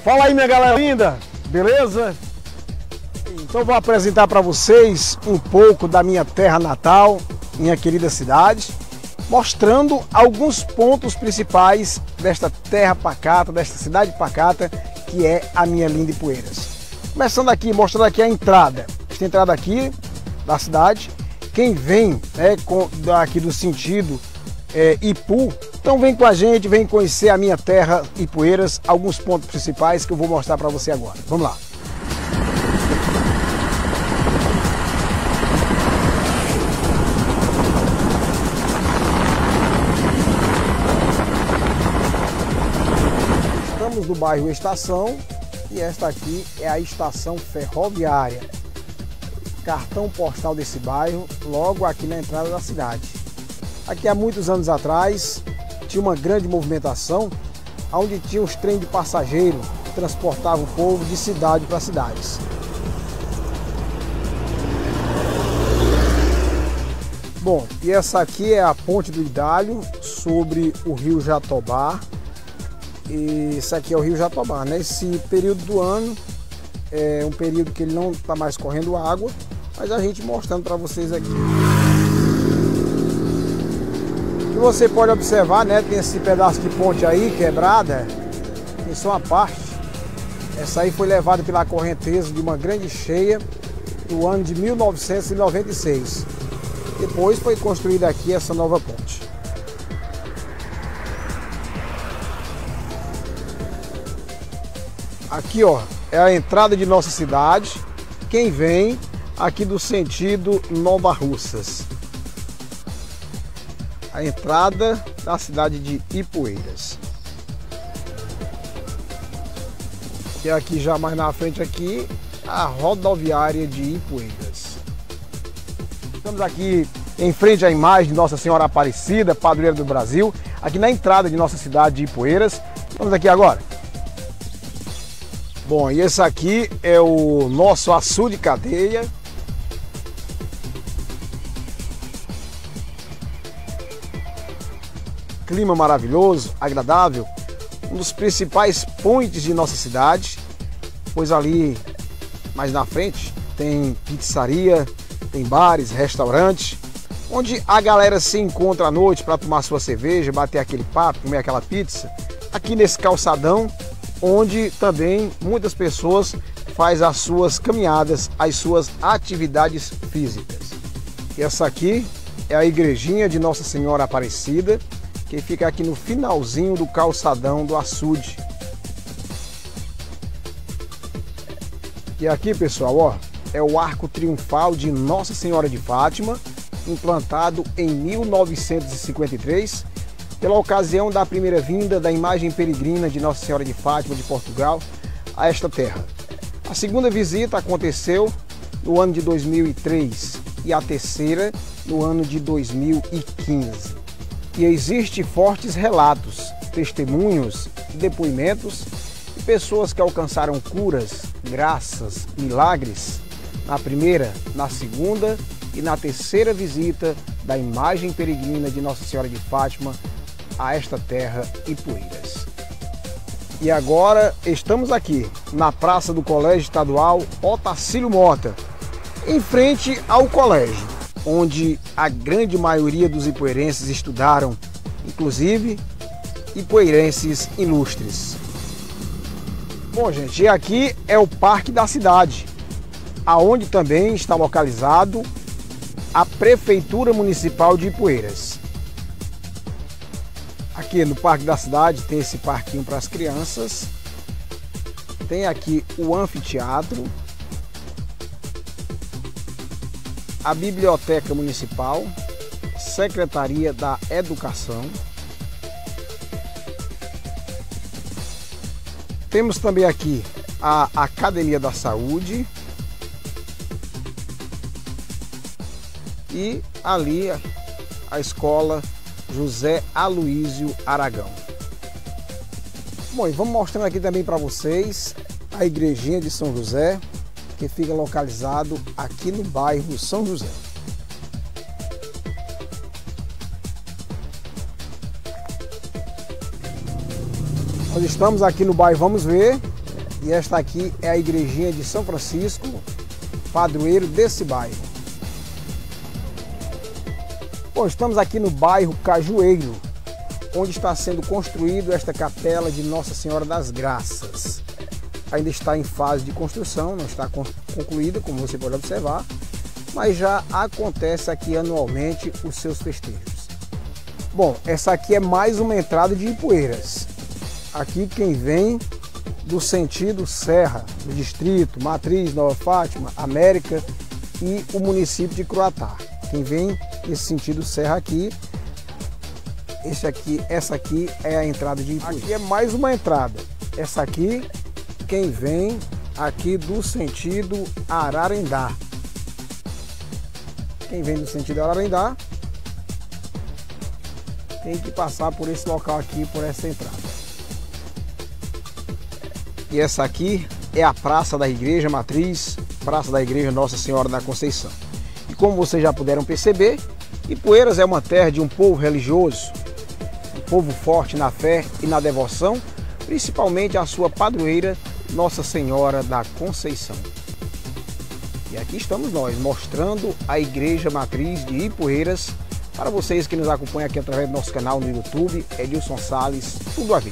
Fala aí, minha galera linda, beleza? Então vou apresentar para vocês um pouco da minha terra natal, minha querida cidade, mostrando alguns pontos principais desta terra pacata, desta cidade pacata, que é a minha linda Ipueiras. Começando aqui, mostrando aqui a entrada. Esta entrada aqui da cidade, quem vem aqui do sentido Ipu, então vem com a gente, vem conhecer a minha terra Ipueiras, alguns pontos principais que eu vou mostrar para você agora. Vamos lá. Estamos no bairro Estação e esta aqui é a estação ferroviária. Cartão postal desse bairro, logo aqui na entrada da cidade. Aqui há muitos anos atrás tinha uma grande movimentação, onde tinha os trens de passageiro que transportavam o povo de cidade para cidades. Bom, e essa aqui é a Ponte do Idalho sobre o Rio Jatobá. E esse aqui é o Rio Jatobá, né? Esse período do ano é um período que ele não está mais correndo água, mas a gente mostrando para vocês aqui. E você pode observar, né? Tem esse pedaço de ponte aí quebrada, tem só uma parte. Essa aí foi levada pela correnteza de uma grande cheia no ano de 1996. Depois foi construída aqui essa nova ponte. Aqui, ó, é a entrada de nossa cidade. Quem vem aqui do sentido Nova Russas. A entrada da cidade de Ipueiras. E aqui já mais na frente aqui, a rodoviária de Ipueiras. Estamos aqui em frente à imagem de Nossa Senhora Aparecida, padroeira do Brasil, aqui na entrada de nossa cidade de Ipueiras. Vamos aqui agora. Bom, e esse aqui é o nosso açude cadeia. Clima maravilhoso, agradável. Um dos principais pontos de nossa cidade, pois ali mais na frente tem pizzaria, tem bares, restaurantes, onde a galera se encontra à noite para tomar sua cerveja, bater aquele papo, comer aquela pizza. Aqui nesse calçadão, onde também muitas pessoas fazem as suas caminhadas, as suas atividades físicas. E essa aqui é a igrejinha de Nossa Senhora Aparecida, que fica aqui no finalzinho do calçadão do açude. E aqui, pessoal, ó, é o arco triunfal de Nossa Senhora de Fátima, implantado em 1953, pela ocasião da primeira vinda da imagem peregrina de Nossa Senhora de Fátima de Portugal a esta terra. A segunda visita aconteceu no ano de 2003 e a terceira no ano de 2015. E existem fortes relatos, testemunhos e depoimentos de pessoas que alcançaram curas, graças, milagres na primeira, na segunda e na terceira visita da imagem peregrina de Nossa Senhora de Fátima a esta terra Ipueiras. E agora estamos aqui na Praça do Colégio Estadual Otacílio Mota, em frente ao colégio, onde a grande maioria dos ipueirenses estudaram, inclusive ipueirenses ilustres. Bom, gente, e aqui é o Parque da Cidade, aonde também está localizado a Prefeitura Municipal de Ipueiras. Aqui no Parque da Cidade tem esse parquinho para as crianças, tem aqui o anfiteatro, a Biblioteca Municipal, Secretaria da Educação. Temos também aqui a Academia da Saúde e ali a Escola José Aloísio Aragão. Bom, e vamos mostrando aqui também para vocês a igrejinha de São José, que fica localizado aqui no bairro São José. Nós estamos aqui no bairro Vamos Ver, E esta aqui é a igrejinha de São Francisco, padroeiro desse bairro. Bom, estamos aqui no bairro Cajueiro, onde está sendo construído esta capela de Nossa Senhora das Graças. Ainda está em fase de construção, não está concluída, como você pode observar, mas já acontece aqui anualmente os seus festejos. Bom, essa aqui é mais uma entrada de Ipueiras. Aqui quem vem do sentido Serra, do distrito, Matriz, Nova Fátima, América e o município de Croatá. Quem vem nesse sentido Serra aqui, essa aqui é a entrada de Ipueiras. Aqui é mais uma entrada. Essa aqui, quem vem aqui do sentido Ararendá. Quem vem do sentido Ararendá tem que passar por esse local aqui, por essa entrada. E essa aqui é a Praça da Igreja Matriz, Praça da Igreja Nossa Senhora da Conceição. E como vocês já puderam perceber, Ipueiras é uma terra de um povo religioso, um povo forte na fé e na devoção, principalmente a sua padroeira, Nossa Senhora da Conceição. E aqui estamos nós, mostrando a Igreja Matriz de Ipueiras, para vocês que nos acompanham aqui através do nosso canal no YouTube, Edilson Salles, tudo a ver.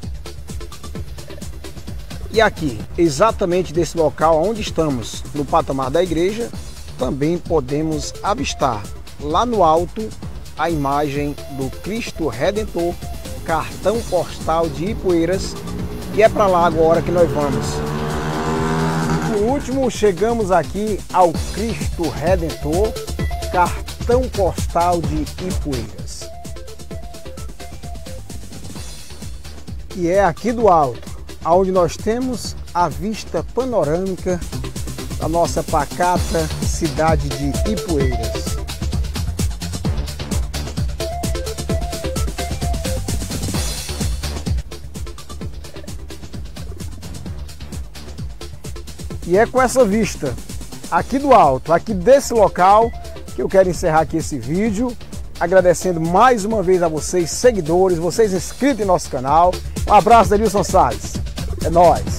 E aqui, exatamente desse local onde estamos, no patamar da igreja, também podemos avistar lá no alto a imagem do Cristo Redentor, cartão postal de Ipueiras, e é para lá agora que nós vamos. Por último, chegamos aqui ao Cristo Redentor, cartão postal de Ipueiras. E é aqui do alto onde nós temos a vista panorâmica da nossa pacata cidade de Ipueiras. E é com essa vista aqui do alto, aqui desse local, que eu quero encerrar aqui esse vídeo, agradecendo mais uma vez a vocês, seguidores, vocês inscritos em nosso canal. Um abraço da Edilson Salles. É nóis!